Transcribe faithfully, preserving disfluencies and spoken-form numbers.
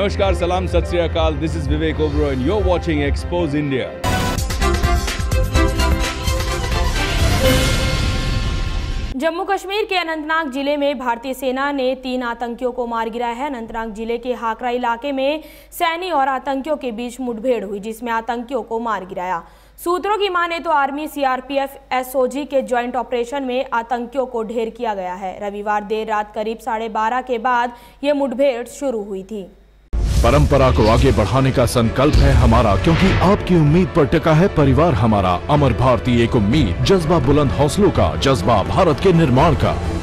नमस्कार, सलाम, सत श्री अकाल। This is Vivek Oberoi and you are watching expose India. Jammu Kashmir के अनंतनाग जिले में भारतीय सेना ने तीन आतंकियों को मार गिराया है। अनंतनाग जिले के हाकरा इलाके में सैनी और आतंकियों के बीच मुठभेड़ हुई, जिसमें आतंकियों को मार गिराया। सूत्रों की माने तो आर्मी, सीआरपीएफ, एसओजी के ज्वाइंट ऑपरेशन में आतंकियों को ढेर किया गया है। रविवार देर रात करीब साढ़े बारह के बाद ये मुठभेड़ शुरू हुई थी। परंपरा को आगे बढ़ाने का संकल्प है हमारा, क्योंकि आपकी उम्मीद पर टिका है परिवार हमारा। अमर भारतीय एक उम्मीद, जज्बा बुलंद हौसलों का, जज्बा भारत के निर्माण का।